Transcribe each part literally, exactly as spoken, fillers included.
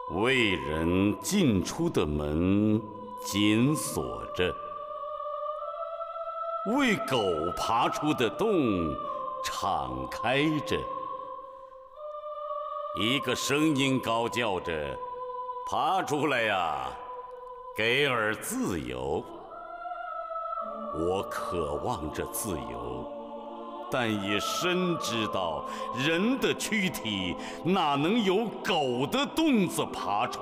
卫人进出的门紧锁着，为狗爬出的洞敞开着。一个声音高叫着：“爬出来呀，给尔自由！”我渴望着自由，但也深知道人的躯体哪能由狗的洞子爬出。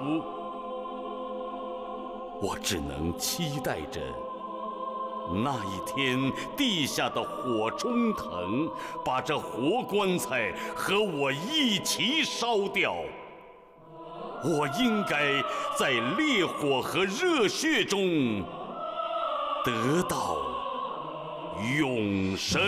我只能期待着那一天地下的火冲腾，把这活棺材和我一起烧掉。我应该在烈火和热血中得到永生。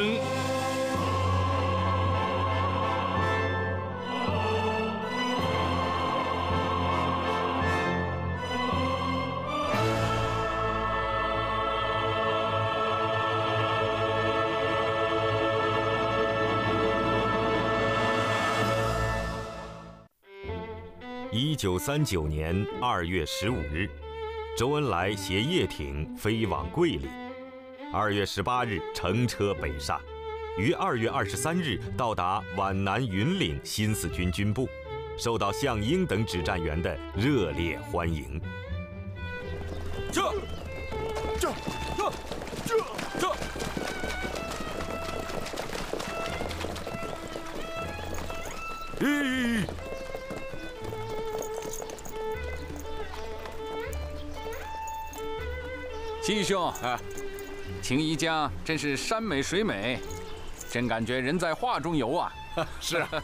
一九三九年二月十五日，周恩来携叶挺飞往桂林。二月十八日乘车北上，于二月二十三日到达皖南云岭新四军军部，受到项英等指战员的热烈欢迎。 这，这，这，这，这。 咦！ 七兄， 啊， 青衣江真是山美水美，真感觉人在画中游啊！ 是啊，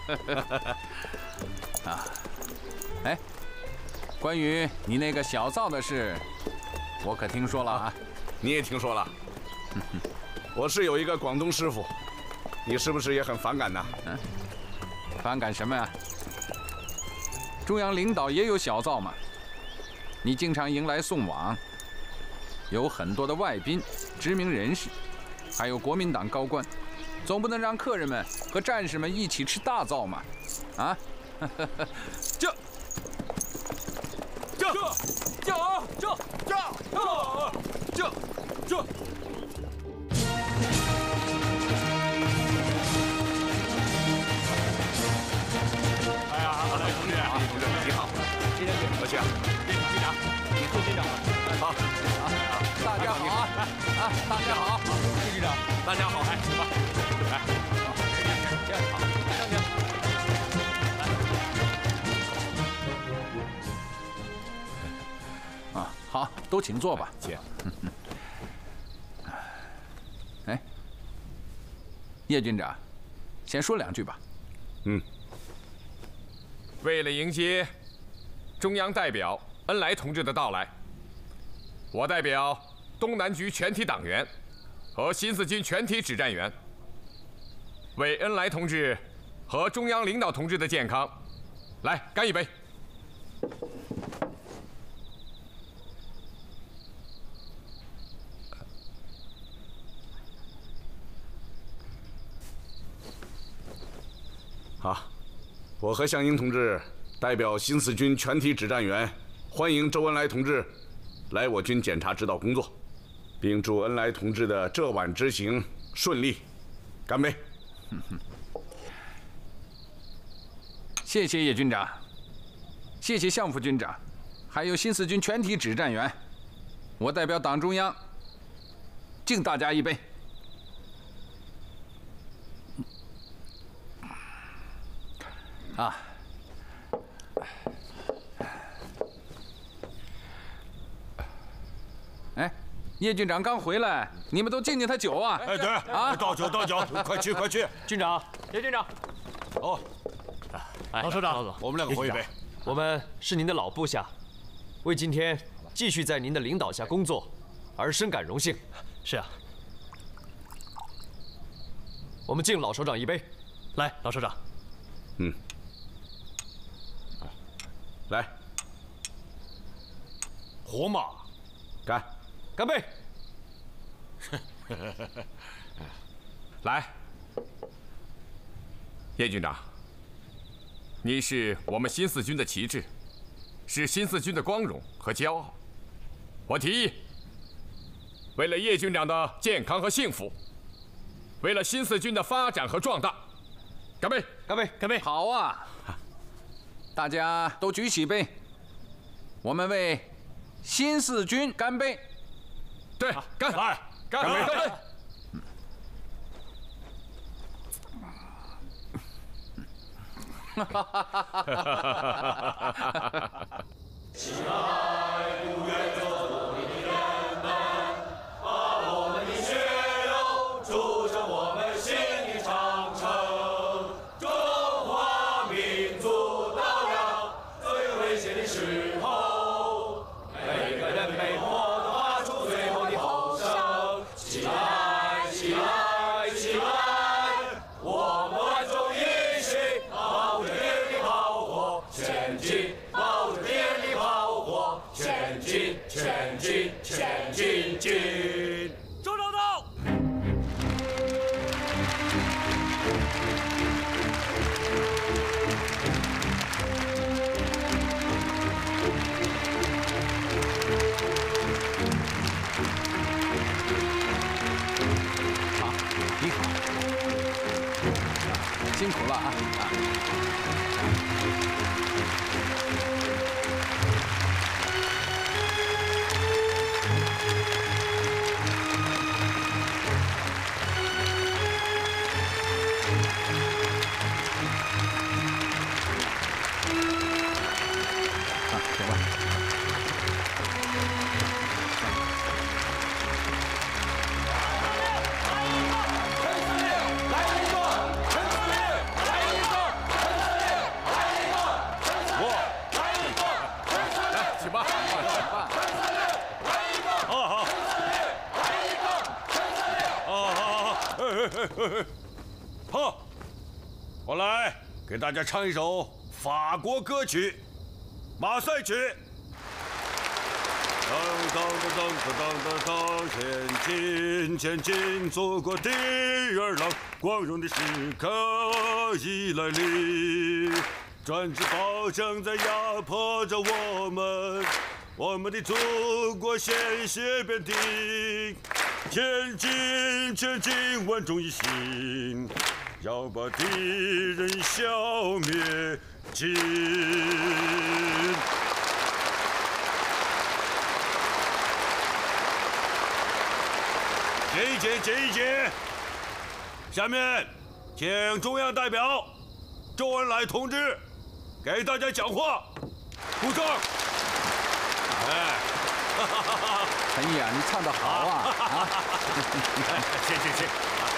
啊，哎，关于你那个小灶的事，我可听说了啊。 你也听说了？我是有一个广东师傅，你是不是也很反感呢？ 嗯，反感什么呀？中央领导也有小灶嘛，你经常迎来送往。有很多的外宾、知名人士，还有国民党高官，总不能让客人们和战士们一起吃大灶嘛？啊？ 这、这、这、这、这、这、这、这。哎呀，好嘞，同志，同志，你好，今天客气啊，队长，队长，你副队长，好， 啊，大家好啊，啊，大家好，副队长， 大家好，哎，走吧，来，好，这样好，上去， 来，啊，好，都请坐吧， 请。 哎，叶军长，先说两句吧。 嗯。 为了迎接中央代表恩来同志的到来，我代表东南局全体党员和新四军全体指战员，为恩来同志和中央领导同志的健康，来干一杯！ 好。我和项英同志代表新四军全体指战员，欢迎周恩来同志来我军检查指导工作，并祝恩来同志的这晚之行顺利。干杯！ 谢谢叶军长，谢谢项副军长，还有新四军全体指战员，我代表党中央敬大家一杯。啊，哎，叶军长刚回来，你们都敬敬他酒啊！ 哎，对，啊，倒酒倒酒，快去快去！ 军长，叶军长， 哦， 老首长， 我们两个喝一杯。 我们是您的老部下，为今天继续在您的领导下工作而深感荣幸。是啊，我们敬老首长一杯。来，老首长。 嗯。来， 活马， 干， 干杯！ 来，叶军长，你是我们新四军的旗帜， 是新四军的光荣和骄傲。我提议，为了叶军长的健康和幸福，为了新四军的发展和壮大，干杯！ 干杯！干杯！ 好啊，大家都举起杯，我们为新四军干杯！ 对，干！ 来， 干！干杯！干杯！哈哈哈哈哈哈！起来，不愿做奴隶的人们，把我们的血肉筑成我们心的长城。中华民族到了最危险的时候，每个人被迫地发出最后的吼声。起来，起来，起来！我们万众一心，抱着敌人的炮火前进，抱着敌人的炮火前进，前进，前进，进！周长到。 好，你好，辛苦了啊啊！啊，行吧。 起吧！ 好好。好好好，哎哎哎哎，好，我来给大家唱一首法国歌曲《马赛曲》。当当当当当当，前进前进，祖国第二浪，光荣的时刻已来临。专制暴政在压迫着我们，我们的祖国鲜血遍地。前进前进，万众一心，要把敌人消灭尽。接一接，接一接。下面，请中央代表周恩来同志给大家讲话，鼓掌。哎， 陈毅啊，你唱得好啊！啊， 谢谢谢。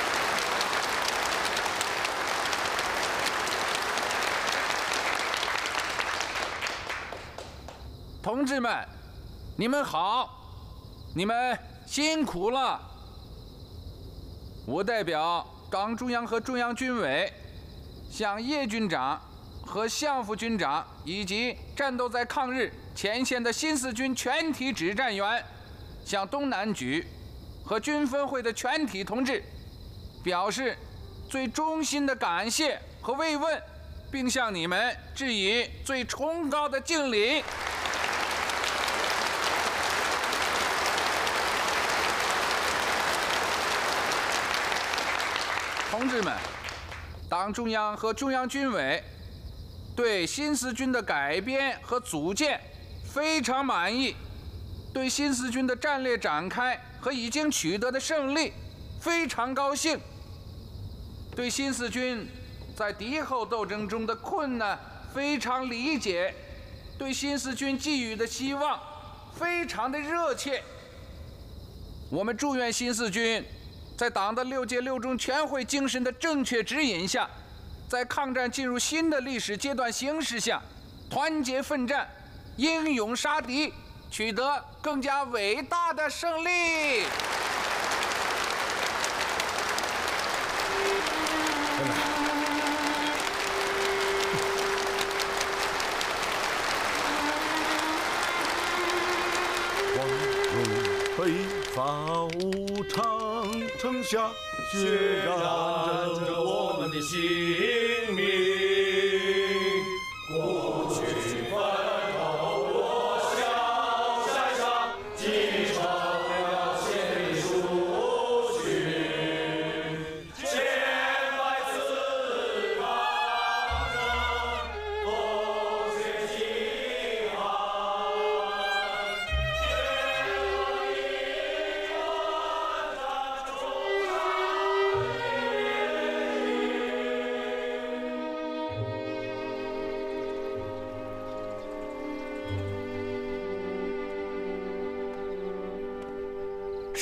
同志们，你们好，你们辛苦了。我代表党中央和中央军委，向叶军长和项副军长以及战斗在抗日前线的新四军全体指战员，向东南局和军分会的全体同志，表示最衷心的感谢和慰问，并向你们致以最崇高的敬礼。同志们，党中央和中央军委对新四军的改编和组建非常满意，对新四军的战略展开和已经取得的胜利非常高兴，对新四军在敌后斗争中的困难非常理解，对新四军寄予的希望非常的热切。我们祝愿新四军在党的六届六中全会精神的正确指引下，在抗战进入新的历史阶段形势下，团结奋战，英勇杀敌，取得更加伟大的胜利。 北伐无常，城下血染着我们的性命。过去奋斗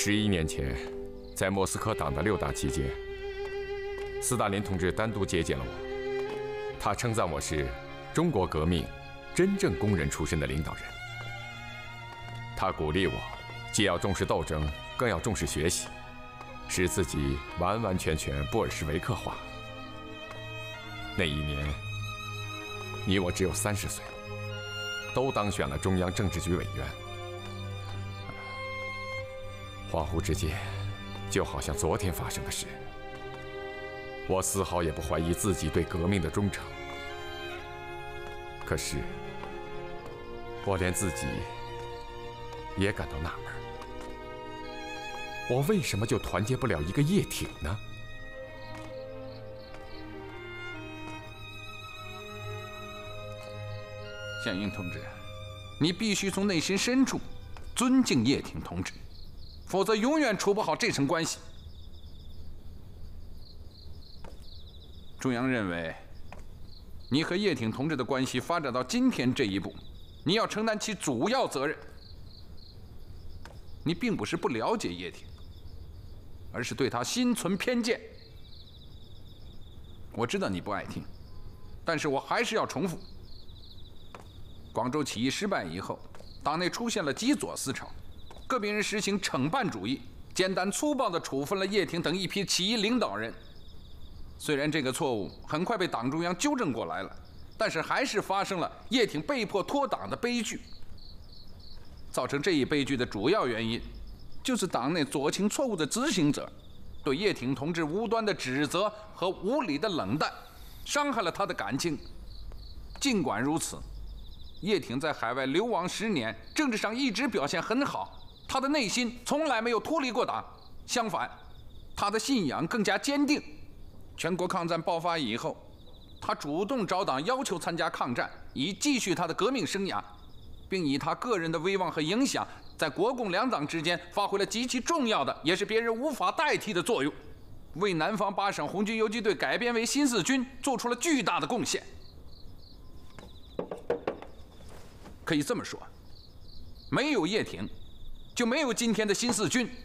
十一年前，在莫斯科党的六大期间，斯大林同志单独接见了我，他称赞我是中国革命真正工人出身的领导人。他鼓励我，既要重视斗争，更要重视学习，使自己完完全全布尔什维克化。那一年，你我只有三十岁，都当选了中央政治局委员。恍惚之间，就好像昨天发生的事。我丝毫也不怀疑自己对革命的忠诚。可是，我连自己也感到纳闷，我为什么就团结不了一个叶挺呢？ 项英同志，你必须从内心深处尊敬叶挺同志，否则永远处不好这层关系。中央认为，你和叶挺同志的关系发展到今天这一步，你要承担起主要责任。你并不是不了解叶挺，而是对他心存偏见。我知道你不爱听，但是我还是要重复。广州起义失败以后，党内出现了极左思潮，个别人实行惩办主义，简单粗暴地处分了叶挺等一批起义领导人。虽然这个错误很快被党中央纠正过来了，但是还是发生了叶挺被迫脱党的悲剧。造成这一悲剧的主要原因，就是党内左倾错误的执行者对叶挺同志无端的指责和无理的冷淡，伤害了他的感情。尽管如此，叶挺在海外流亡十年，政治上一直表现很好，他的内心从来没有脱离过党，相反，他的信仰更加坚定。全国抗战爆发以后，他主动找党要求参加抗战，以继续他的革命生涯，并以他个人的威望和影响，在国共两党之间发挥了极其重要的，也是别人无法代替的作用，为南方八省红军游击队改编为新四军做出了巨大的贡献。可以这么说，没有叶挺，就没有今天的新四军。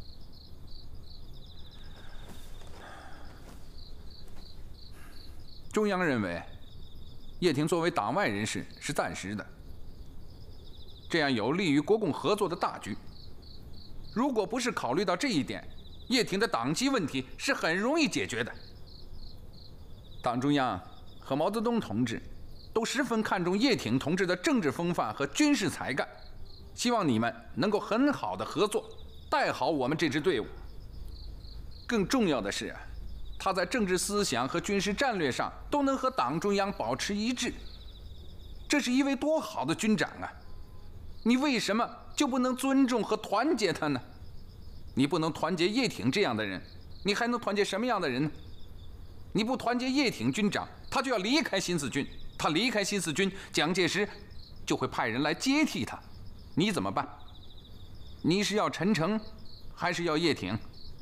中央认为，叶挺作为党外人士是暂时的，这样有利于国共合作的大局。如果不是考虑到这一点，叶挺的党籍问题是很容易解决的。党中央和毛泽东同志都十分看重叶挺同志的政治风范和军事才干，希望你们能够很好的合作，带好我们这支队伍。更重要的是，他在政治思想和军事战略上都能和党中央保持一致，这是一位多好的军长啊！你为什么就不能尊重和团结他呢？你不能团结叶挺这样的人，你还能团结什么样的人呢？你不团结叶挺军长，他就要离开新四军，他离开新四军，蒋介石就会派人来接替他，你怎么办？你是要陈诚，还是要叶挺？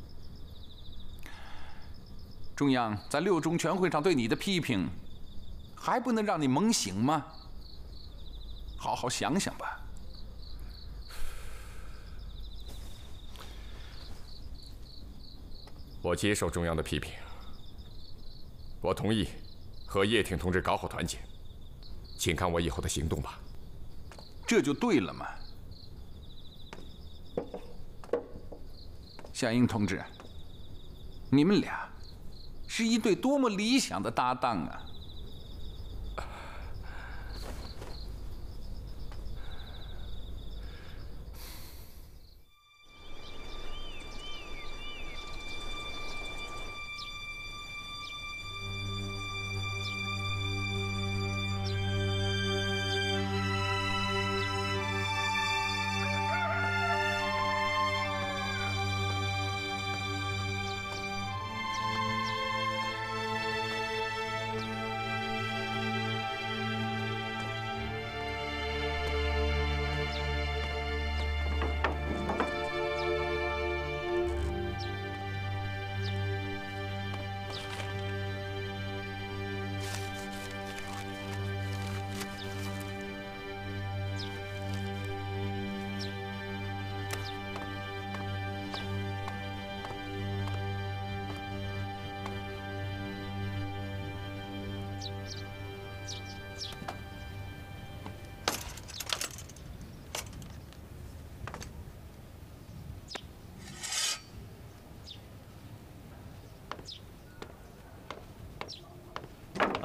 中央在六中全会上对你的批评，还不能让你猛醒吗？好好想想吧。 我接受中央的批评，我同意和叶挺同志搞好团结，请看我以后的行动吧。 这就对了嘛。夏英同志，你们俩是一对多么理想的搭档啊！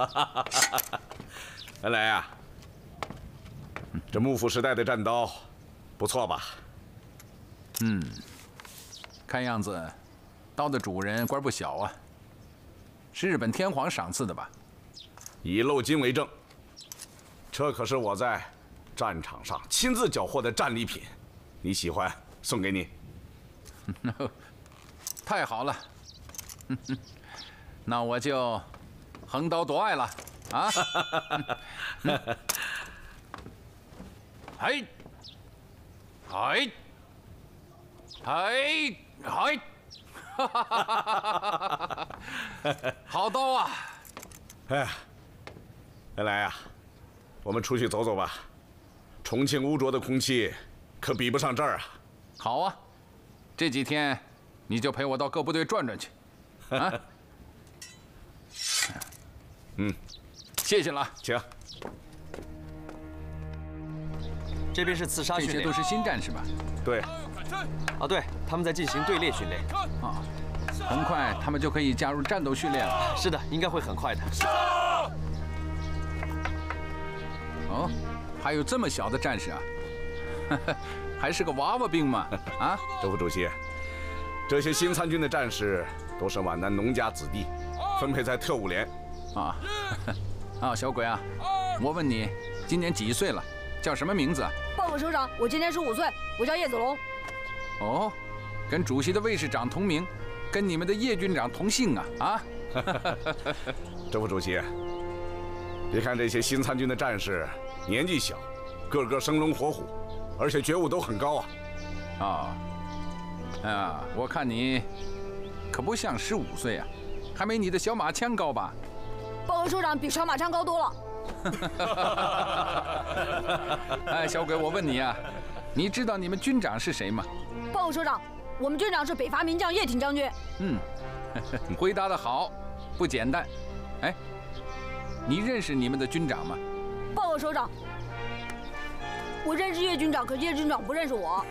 恩来啊，这幕府时代的战刀不错吧？ 嗯，看样子刀的主人官不小啊，是日本天皇赏赐的吧？ 以镂金为证，这可是我在战场上亲自缴获的战利品，你喜欢送给你。 太好了，那我就横刀夺爱了啊！哎，哎，哎，哎，好刀啊！ 哎呀，恩来啊，我们出去走走吧。重庆污浊的空气可比不上这儿啊。 好啊，这几天你就陪我到各部队转转去，啊？ 嗯， 谢谢了， 请。 这边是刺杀训练， 这些都是新战士吧？ 对。 啊，对，他们在进行队列训练。 啊，很快他们就可以加入战斗训练了。 是的，应该会很快的。 哦，还有这么小的战士啊？还是个娃娃兵嘛？啊， 周副主席，这些新参军的战士都是皖南农家子弟，分配在特务连。 啊，啊，小鬼啊，我问你，今年几岁了？叫什么名字啊？ 报告首长，我今年十五岁，我叫叶子龙。 哦，跟主席的卫士长同名，跟你们的叶军长同姓啊！啊， 周副主席，别看这些新参军的战士年纪小，个个生龙活虎，而且觉悟都很高啊。 啊，啊，我看你可不像十五岁啊，还没你的小马枪高吧？ 报告首长，比小马枪高多了。 哎，小鬼，我问你啊，你知道你们军长是谁吗？ 报告首长，我们军长是北伐名将叶挺将军。 嗯，回答得好，不简单。哎，你认识你们的军长吗？ 报告首长，我认识叶军长，可叶军长不认识我。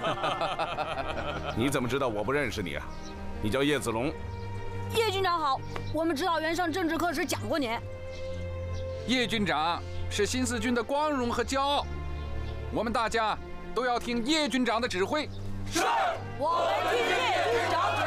你怎么知道我不认识你啊？你叫叶子龙。 叶军长好，我们指导员上政治课时讲过您。 叶军长是新四军的光荣和骄傲，我们大家都要听叶军长的指挥。 是，我们听叶军长指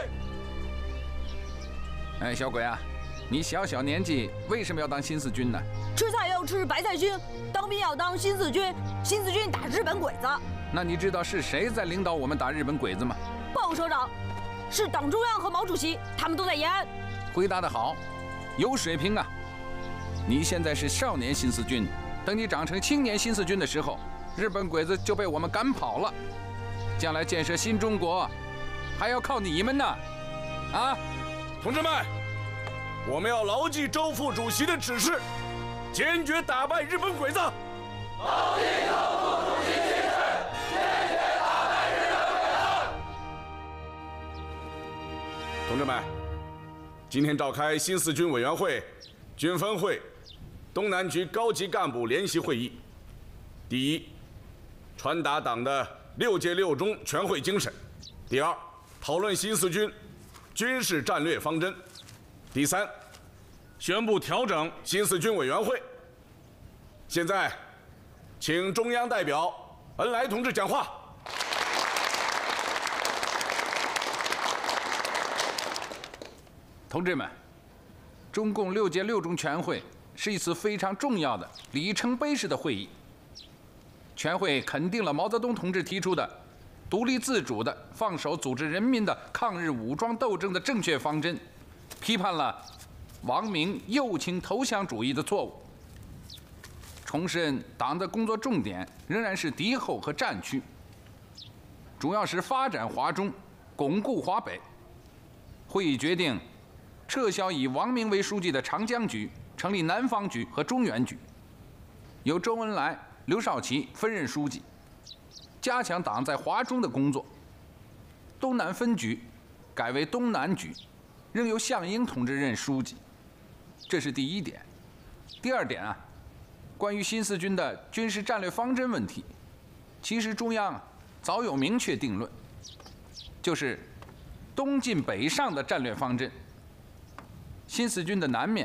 挥。哎，小鬼啊，你小小年纪为什么要当新四军呢？ 吃菜要吃白菜心，当兵要当新四军，新四军打日本鬼子。 那你知道是谁在领导我们打日本鬼子吗？ 报告首长，是党中央和毛主席，他们都在延安。 回答得好，有水平啊！你现在是少年新四军，等你长成青年新四军的时候，日本鬼子就被我们赶跑了。将来建设新中国，还要靠你们呢！啊， 同志们，我们要牢记周副主席的指示，坚决打败日本鬼子。 牢记周副主席指示，坚决打败日本鬼子。 同志们，今天召开新四军委员会、军分会、东南局高级干部联席会议。第一，传达党的六届六中全会精神；第二，讨论新四军军事战略方针；第三，宣布调整新四军委员会。现在，请中央代表恩来同志讲话。 同志们，中共六届六中全会是一次非常重要的里程碑式的会议。全会肯定了毛泽东同志提出的独立自主的、放手组织人民的抗日武装斗争的正确方针，批判了王明右倾投降主义的错误，重申党的工作重点仍然是敌后和战区，主要是发展华中，巩固华北。会议决定撤销以王明为书记的长江局，成立南方局和中原局，由周恩来、刘少奇分任书记，加强党在华中的工作。东南分局改为东南局，仍由项英同志任书记。这是第一点。第二点啊，关于新四军的军事战略方针问题，其实中央早有明确定论，就是东进北上的战略方针。新四军的南面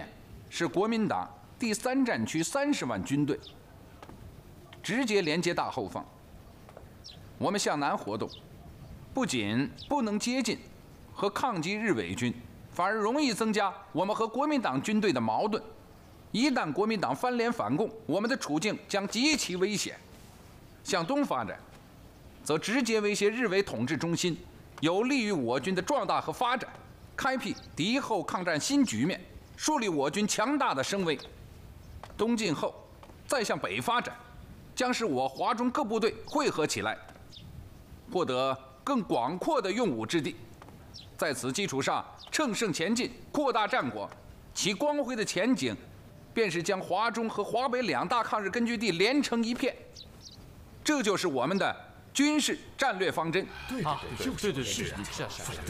是国民党第三战区三十万军队，直接连接大后方。我们向南活动，不仅不能接近和抗击日伪军，反而容易增加我们和国民党军队的矛盾。一旦国民党翻脸反共，我们的处境将极其危险。向东发展，则直接威胁日伪统治中心，有利于我军的壮大和发展，开辟敌后抗战新局面，树立我军强大的声威。东进后，再向北发展，将使我华中各部队汇合起来，获得更广阔的用武之地。在此基础上，乘胜前进，扩大战果，其光辉的前景，便是将华中和华北两大抗日根据地连成一片。这就是我们的军事战略方针。 对对对对是是是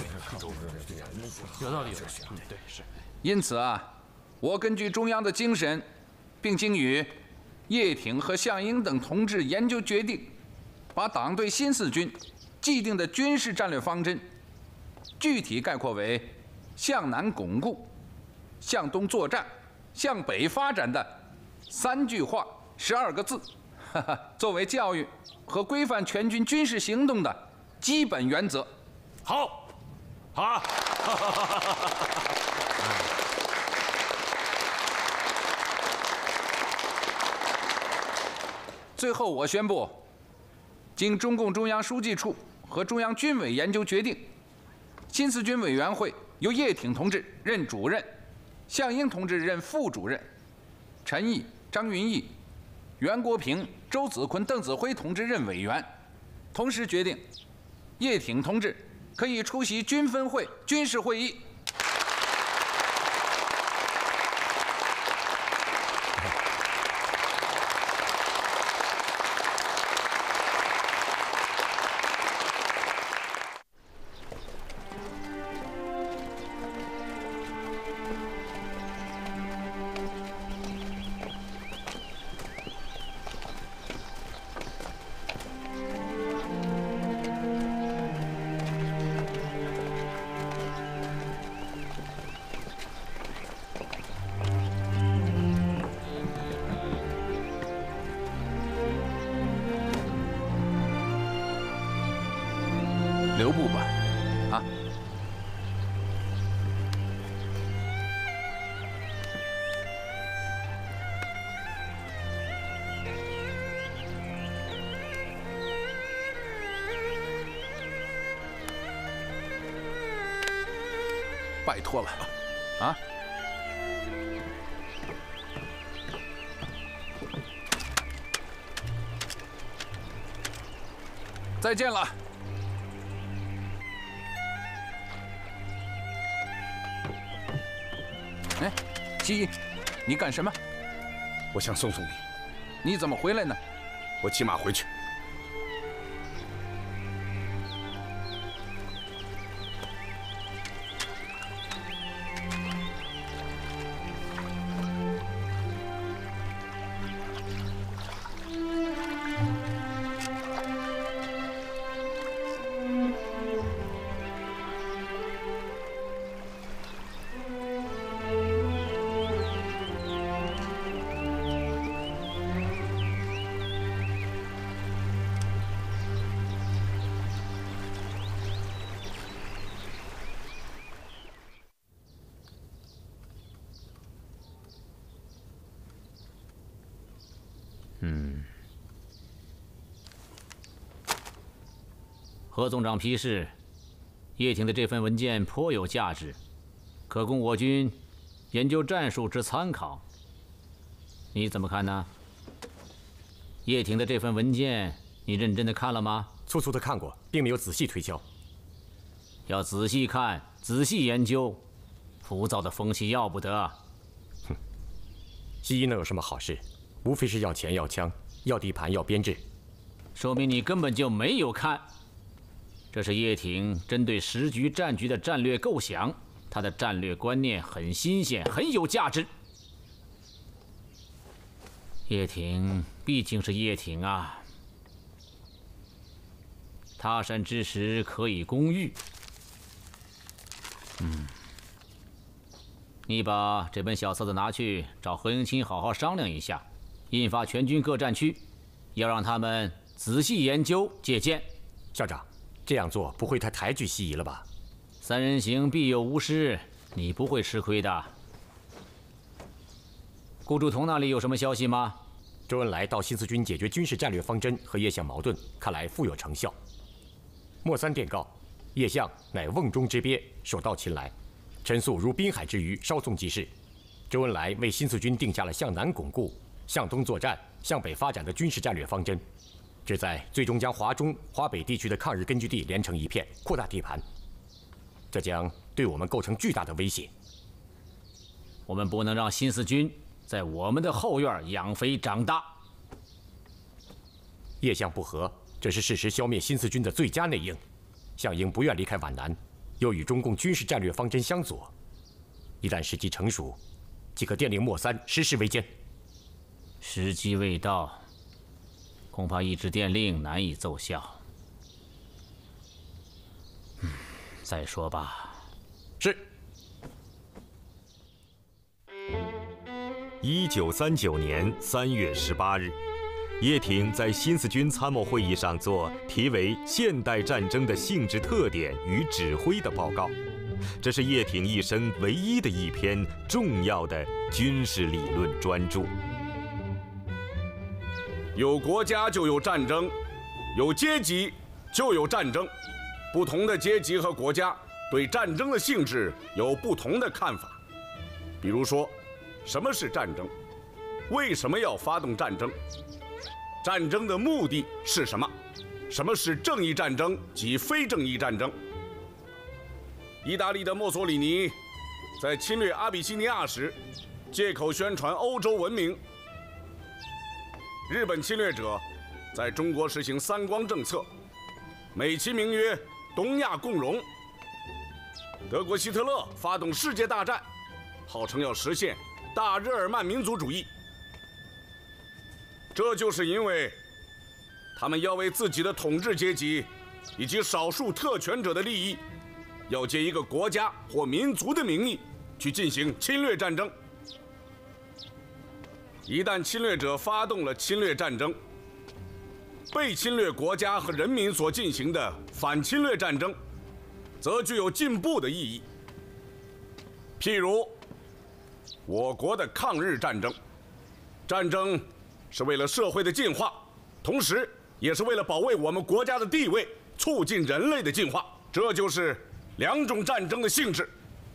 有道理有道理，对是。 因此啊，我根据中央的精神，并经与叶挺和项英等同志研究决定，把党对新四军既定的军事战略方针，具体概括为向南巩固、向东作战、向北发展的三句话十二个字，哈哈，作为教育和规范全军军事行动的基本原则。 好，好。 最后，我宣布，经中共中央书记处和中央军委研究决定，新四军委员会由叶挺同志任主任，项英同志任副主任，陈毅、张云逸、袁国平、周子坤、邓子恢同志任委员。同时决定，叶挺同志可以出席军分会军事会议。留步吧，啊！拜托了，啊！再见了。哎，西一，你干什么？ 我想送送你。 你怎么回来呢？ 我骑马回去。 嗯，何总长批示，叶挺的这份文件颇有价值，可供我军研究战术之参考。你怎么看呢？叶挺的这份文件，你认真的看了吗？ 粗粗的看过，并没有仔细推敲。 要仔细看，仔细研究，浮躁的风气要不得。 哼，西医能有什么好事？无非是要钱要枪，要地盘要编制， 说明你根本就没有看。这是叶挺针对时局战局的战略构想，他的战略观念很新鲜，很有价值。叶挺毕竟是叶挺啊，他山之石可以攻玉。嗯， 你把这本小册子拿去找何应钦好好商量一下，印发全军各战区，要让他们仔细研究借鉴。 校长，这样做不会太抬举西夷了吧？ 三人行必有吾师，你不会吃亏的。顾祝同那里有什么消息吗？ 周恩来到新四军解决军事战略方针和叶项矛盾，看来富有成效。莫三电告，叶项乃瓮中之鳖，手到擒来。 陈粟如滨海之鱼，稍纵即逝。周恩来为新四军定下了向南巩固、向东作战、向北发展的军事战略方针，旨在最终将华中、华北地区的抗日根据地连成一片，扩大地盘。这将对我们构成巨大的威胁。 我们不能让新四军在我们的后院养肥长大。 叶项不和，这是适时消灭新四军的最佳内应。项英不愿离开皖南。 又与中共军事战略方针相左，一旦时机成熟，即可电令莫三实施围歼。 时机未到，恐怕一纸电令难以奏效。嗯，再说吧。 是。 一九三九年三月十八日。 叶挺在新四军参谋会议上做题为《现代战争的性质特点与指挥》的报告，这是叶挺一生唯一的一篇重要的军事理论专著。 有国家就有战争，有阶级就有战争，不同的阶级和国家对战争的性质有不同的看法。比如说，什么是战争？为什么要发动战争？ 战争的目的是什么？什么是正义战争及非正义战争？意大利的墨索里尼在侵略阿比西尼亚时，借口宣传欧洲文明；日本侵略者在中国实行三光政策，美其名曰东亚共荣；德国希特勒发动世界大战，号称要实现大日耳曼民族主义。 这就是因为，他们要为自己的统治阶级以及少数特权者的利益，要借一个国家或民族的名义去进行侵略战争。一旦侵略者发动了侵略战争，被侵略国家和人民所进行的反侵略战争，则具有进步的意义。譬如，我国的抗日战争，战争。 是为了社会的进化，同时也是为了保卫我们国家的地位，促进人类的进化。这就是两种战争的性质。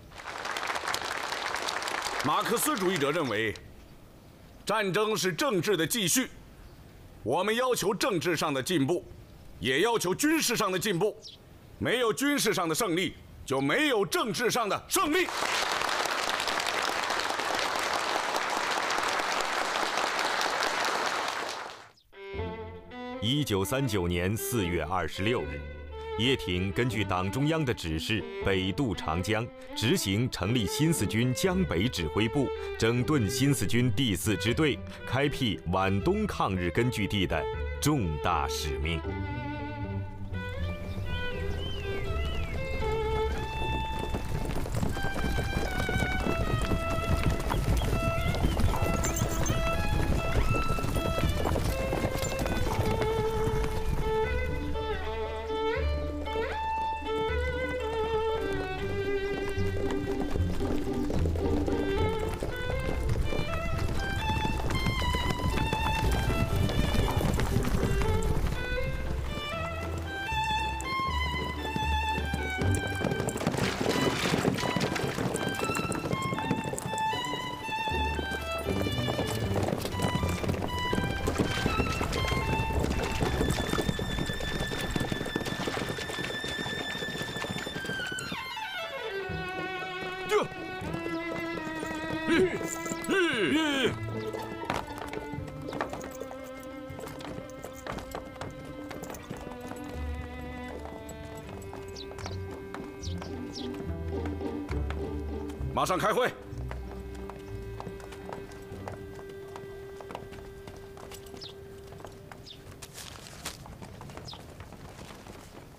马克思主义者认为，战争是政治的继续。我们要求政治上的进步，也要求军事上的进步。没有军事上的胜利，就没有政治上的胜利。 一九三九年四月二十六日，叶挺根据党中央的指示，北渡长江，执行成立新四军江北指挥部、整顿新四军第四支队、开辟皖东抗日根据地的重大使命。 马上开会。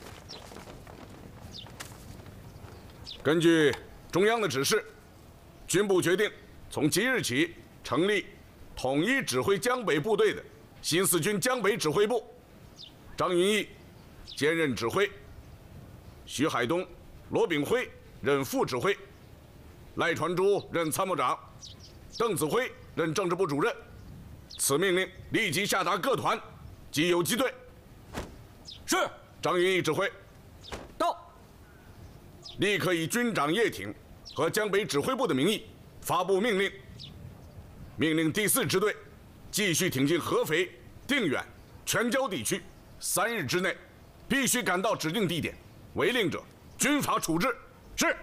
根据中央的指示， 军部决定，从即日起成立统一指挥江北部队的新四军江北指挥部，张云逸兼任指挥，徐海东、罗炳辉任副指挥，赖传珠任参谋长，邓子恢任政治部主任。此命令立即下达各团及游击队。 是。 张云逸指挥。 到。 立刻以军长叶挺和江北指挥部的名义发布命令，命令第四支队继续挺进合肥、定远、全椒地区，三日之内必须赶到指定地点，违令者军法处置。是。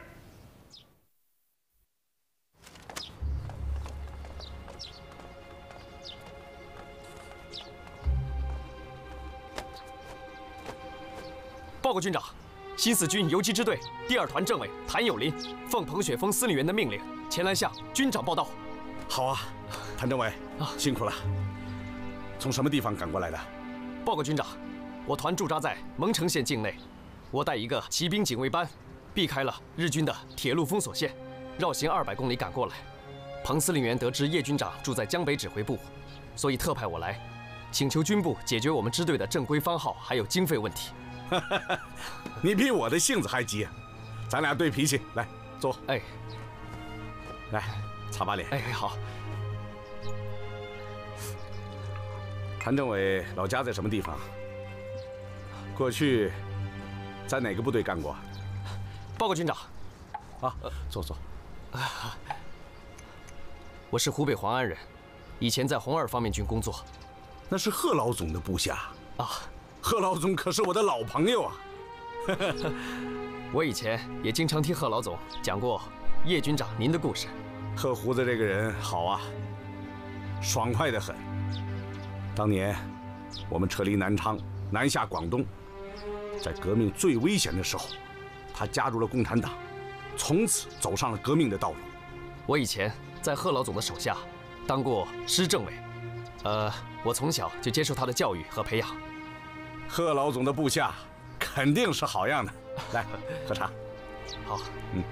报告军长，新四军游击支队第二团政委谭友林奉彭雪枫司令员的命令前来向军长报到。 好啊，谭政委啊，辛苦了。从什么地方赶过来的？ 报告军长，我团驻扎在蒙城县境内，我带一个骑兵警卫班，避开了日军的铁路封锁线，绕行二百公里赶过来。彭司令员得知叶军长住在江北指挥部，所以特派我来，请求军部解决我们支队的正规番号还有经费问题。 你比我的性子还急啊！咱俩对脾气，来坐。 哎， 来擦把脸。 哎，好。 谭政委老家在什么地方？过去在哪个部队干过？ 报告军长。 啊，坐坐。 我是湖北黄安人，以前在红二方面军工作。 那是贺老总的部下啊。 贺老总可是我的老朋友啊！ 我以前也经常听贺老总讲过叶军长您的故事。 贺胡子这个人好啊，爽快得很。当年我们撤离南昌，南下广东，在革命最危险的时候，他加入了共产党，从此走上了革命的道路。 我以前在贺老总的手下当过师政委，呃，我从小就接受他的教育和培养。 贺老总的部下肯定是好样的，来喝茶。 好， 嗯。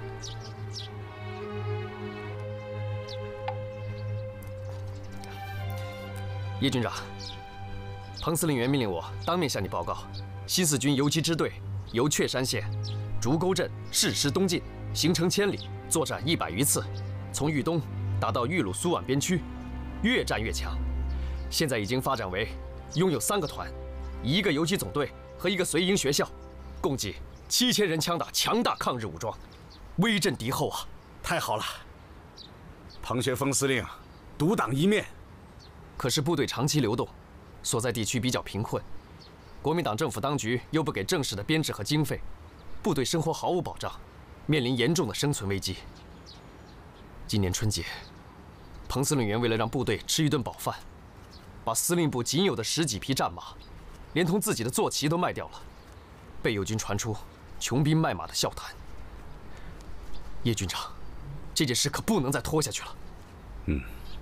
叶军长，彭司令员命令我当面向你报告，新四军游击支队由雀山县竹沟镇誓师东进，行程千里，作战一百余次，从豫东打到豫鲁苏皖边区，越战越强，现在已经发展为拥有三个团。一个游击总队和一个随营学校，共计七千人枪打强大抗日武装，威震敌后啊！ 太好了，彭学枫司令独当一面。 可是部队长期流动，所在地区比较贫困，国民党政府当局又不给正式的编制和经费，部队生活毫无保障，面临严重的生存危机。今年春节，彭司令员为了让部队吃一顿饱饭，把司令部仅有的十几匹战马，连同自己的坐骑都卖掉了，被友军传出穷兵卖马的笑谈。叶军长，这件事可不能再拖下去了。 嗯。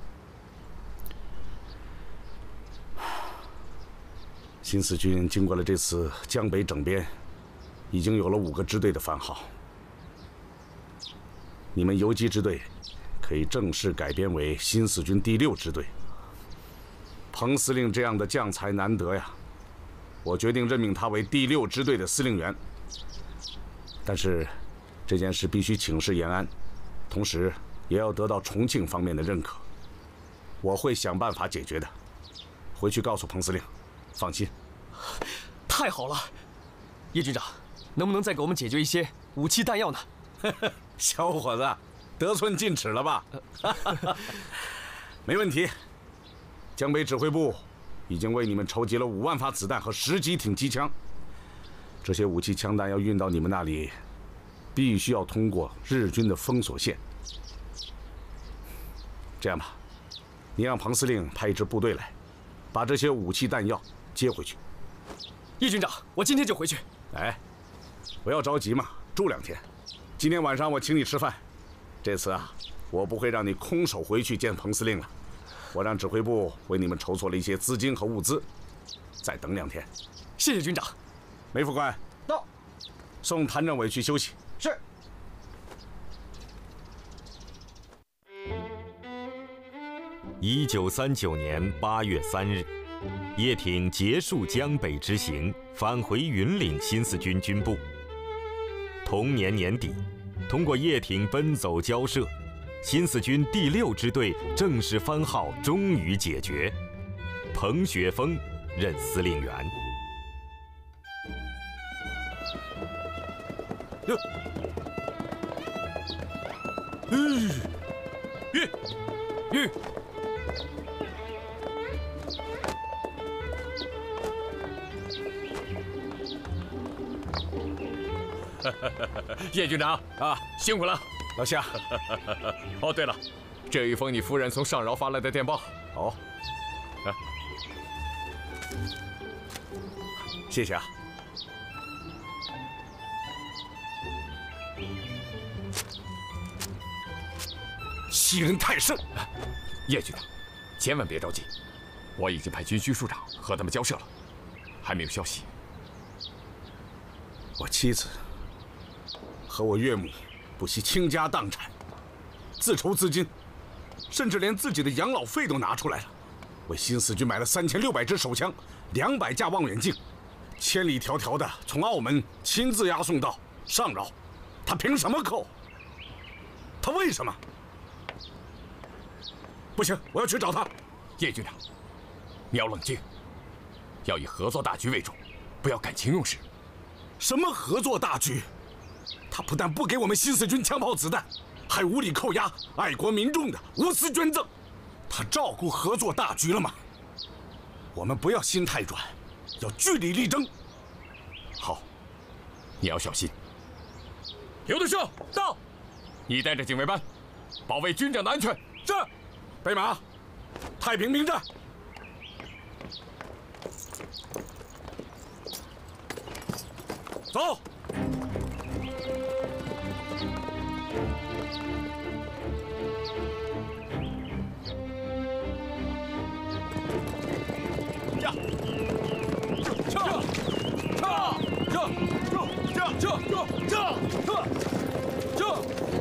新四军经过了这次江北整编，已经有了五个支队的番号。你们游击支队可以正式改编为新四军第六支队。彭司令这样的将才难得呀，我决定任命他为第六支队的司令员。但是这件事必须请示延安，同时也要得到重庆方面的认可。我会想办法解决的。回去告诉彭司令。放心， 太好了，叶军长，能不能再给我们解决一些武器弹药呢？ 小伙子，得寸进尺了吧？没问题。江北指挥部已经为你们筹集了五万发子弹和十几挺机枪。这些武器枪弹要运到你们那里，必须要通过日军的封锁线。这样吧，你让彭司令派一支部队来，把这些武器弹药接回去。 叶军长，我今天就回去。 哎，不要着急嘛，住两天。今天晚上我请你吃饭。这次啊，我不会让你空手回去见彭司令了。我让指挥部为你们筹措了一些资金和物资。再等两天。 谢谢军长。 梅副官到，送谭政委去休息。 是。 一九三九年八月三日，叶挺结束江北之行，返回云岭新四军军部。同年年底，通过叶挺奔走交涉，新四军第六支队正式番号终于解决，彭雪枫任司令员。 哟，嗯，吁，吁。 叶军长啊， 辛苦了， 老夏。 哦，对了，这一封你夫人从上饶发来的电报。 哦，啊，谢谢啊。欺人太甚！ 叶局长，千万别着急，我已经派军需处长和他们交涉了，还没有消息。 我妻子和我岳母不惜倾家荡产，自筹资金，甚至连自己的养老费都拿出来了，为新四军买了三千六百支手枪、两百架望远镜，千里迢迢的从澳门亲自押送到上饶，他凭什么扣？他为什么？不行，我要去找他。 叶军长，你要冷静，要以合作大局为重，不要感情用事。 什么合作大局？他不但不给我们新四军枪炮子弹，还无理扣押爱国民众的无私捐赠。他照顾合作大局了吗？我们不要心太软，要据理力争。 好，你要小心。 刘德胜到， 你带着警卫班，保卫军长的安全。 是。备马，太平兵站。走。驾！撤！撤！撤！撤！撤！撤！撤！撤！撤！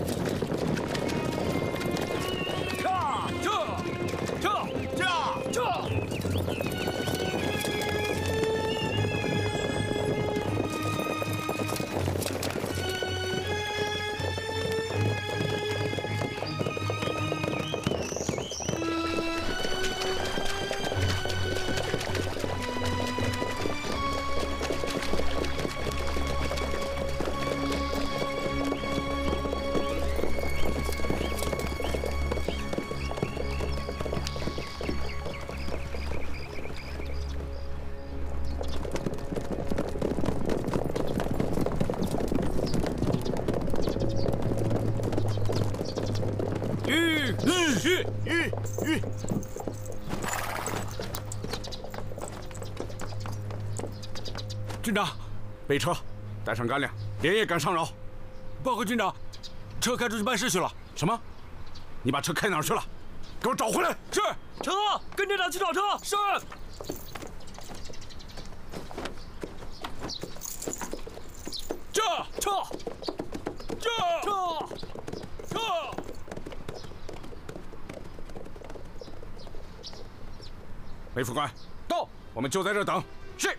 军长，备车，带上干粮，连夜赶上饶。 报告军长，车开出去办事去了。 什么？你把车开哪儿去了？给我找回来！ 是。车，跟队长去找车。是。这车，这车，车。 梅副官， 到， 我们就在这儿等。 是。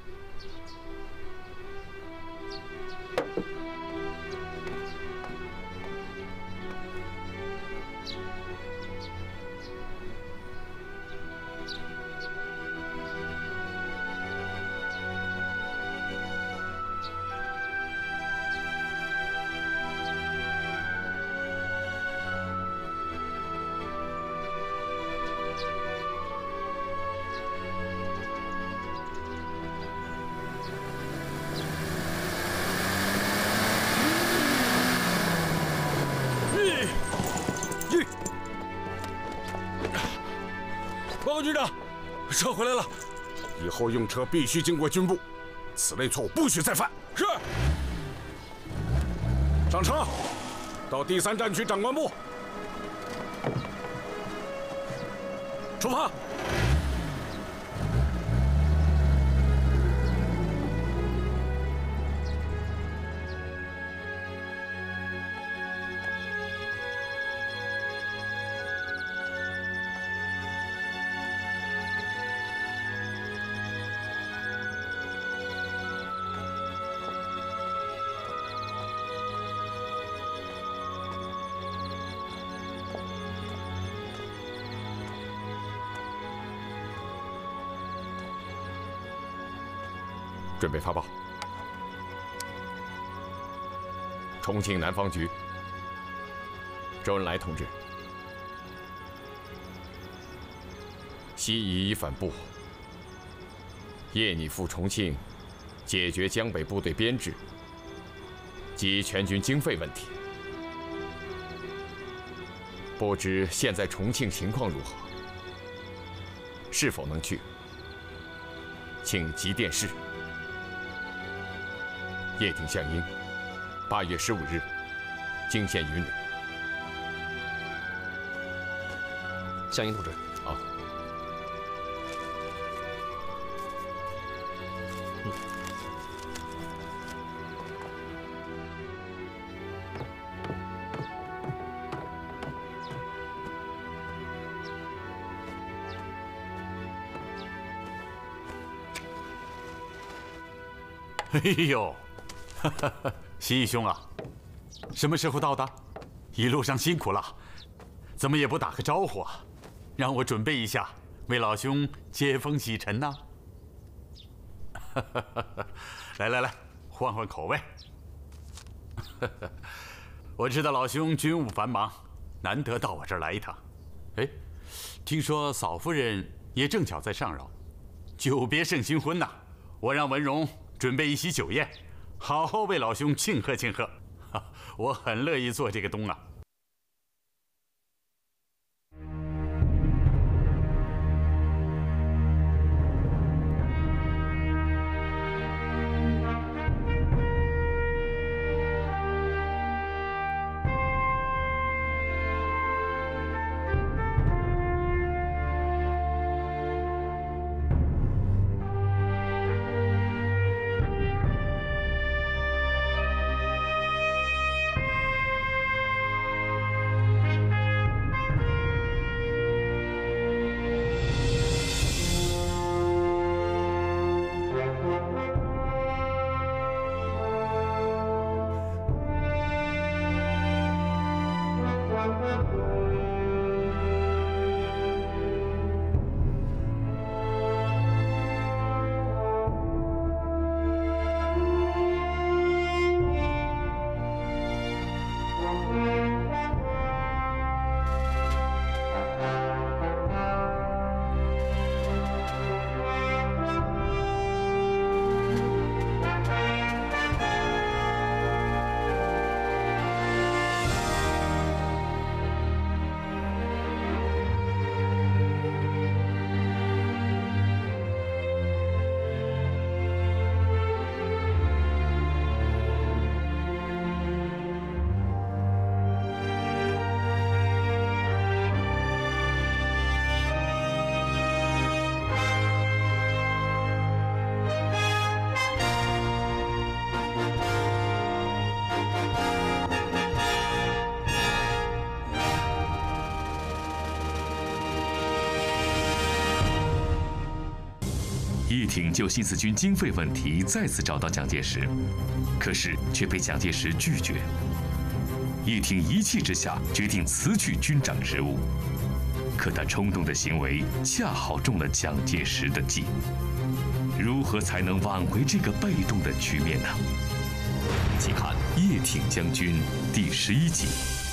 报告军长，车回来了。 以后用车必须经过军部，此类错误不许再犯。 是。 上车，到第三战区长官部。出发。 准备发报。重庆南方局，周恩来同志，西移已反部，夜拟赴重庆，解决江北部队编制及全军经费问题。不知现在重庆情况如何？是否能去？请急电示。叶挺向英，八月十五日，泾县云岭。 向英同志。 好。 嗯。 哎呦，哈哈哈，西义兄啊，什么时候到的？一路上辛苦了，怎么也不打个招呼啊？让我准备一下，为老兄接风洗尘呢。哈哈哈，来来来，换换口味。哈哈，我知道老兄军务繁忙，难得到我这儿来一趟。哎，听说嫂夫人也正巧在上饶，久别胜新婚呐，我让文荣准备一席酒宴，好好为老兄庆贺庆贺。我很乐意做这个东啊。 叶挺就新四军经费问题再次找到蒋介石，可是却被蒋介石拒绝。叶挺一气之下决定辞去军长职务，可他冲动的行为恰好中了蒋介石的计。如何才能挽回这个被动的局面呢？请看《叶挺将军》第十一集。